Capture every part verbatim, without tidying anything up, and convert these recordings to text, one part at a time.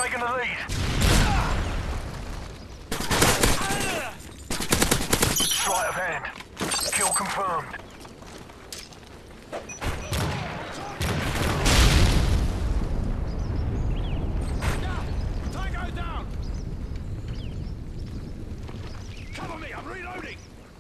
taking the lead. Sleight of hand. Kill confirmed. Tango down! Cover me, I'm reloading!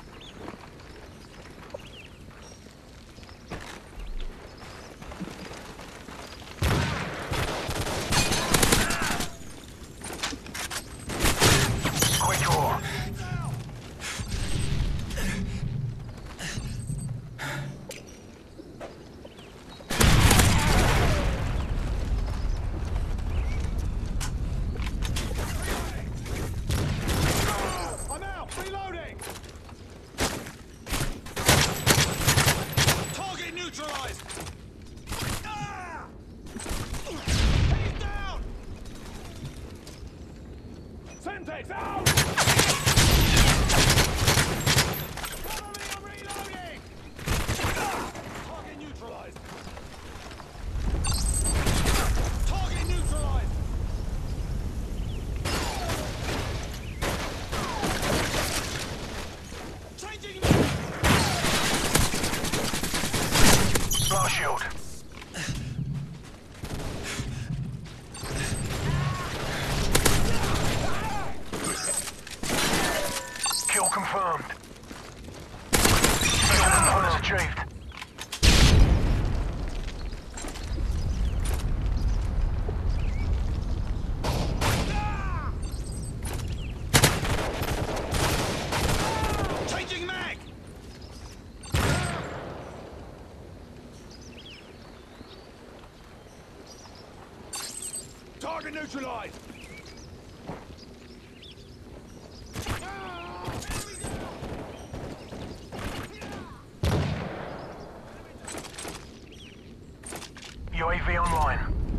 Quick draw. I'm out! Reloading! Target neutralized! Ah! He's down! Semtex out! Cover me, I'm reloading! Ah! Target neutralized! Target neutralized! Changing me! Blast shield. Kill confirmed. Kill components achieved. Changing mag! Target neutralized! U A V online.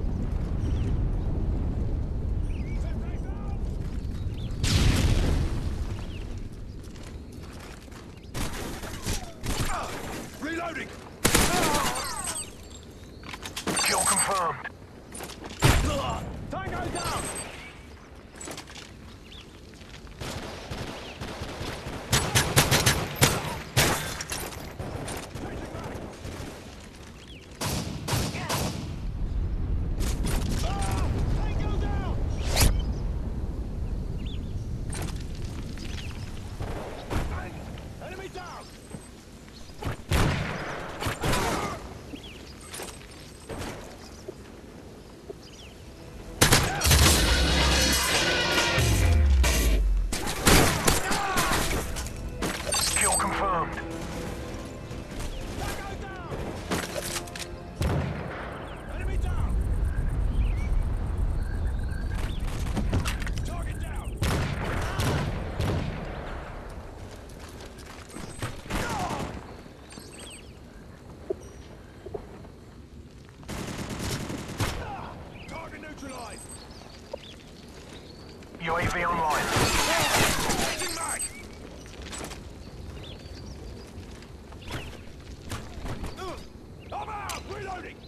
Reloading! Kill confirmed. Tango down! Ah! Tango down! Enemy down! Kill confirmed. Tango down! Enemy down! Target down! Target neutralized! U A V online. Changing mag! I'm out! Reloading!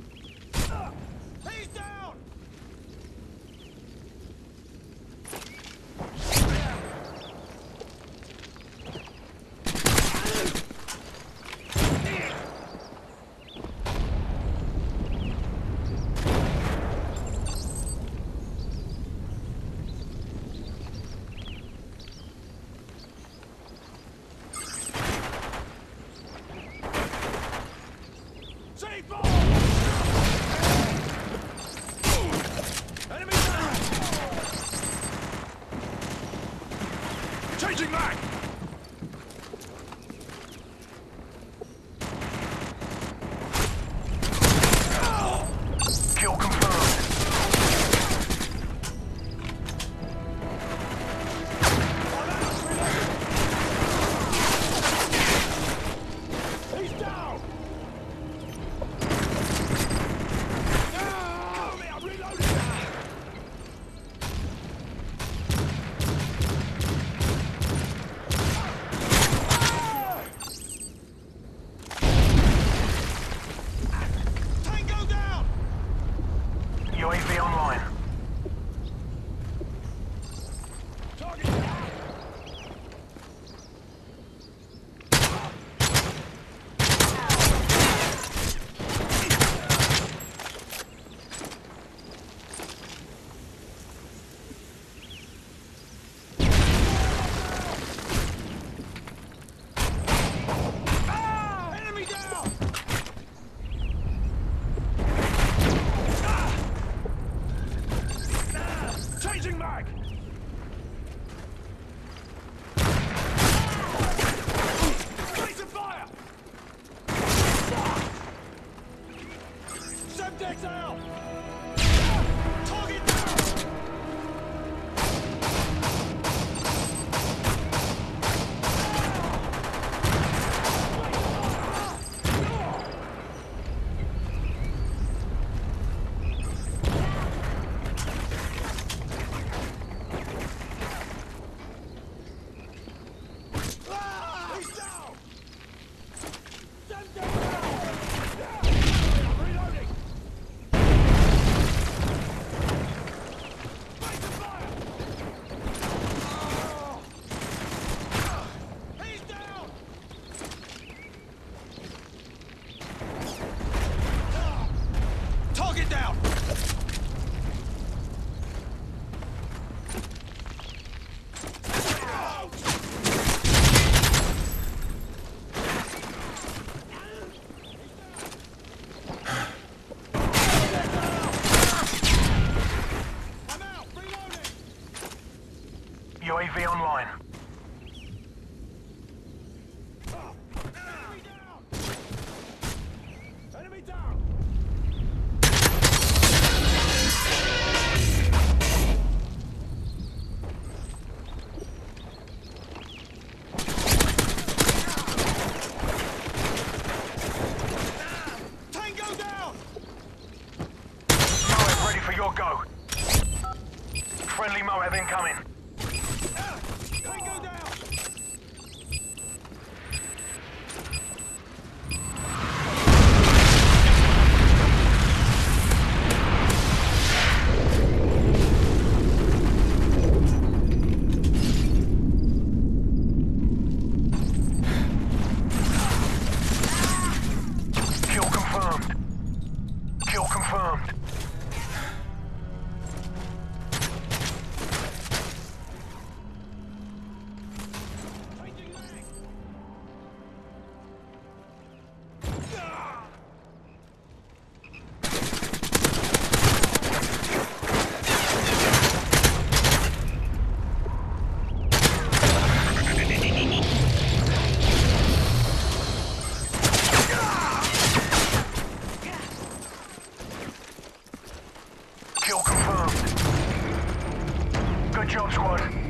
He's down! down! Target down! He's down! Send him down! Reloading! Face the fire! He's down! Target down! I'm out! Reloading! U A V online. Enemy down! Enemy down! Tango down! Moab ready for your go. Friendly Moab incoming. Tango down! Kill confirmed. Kill confirmed. Changing mag! Kill confirmed. Good job, squad.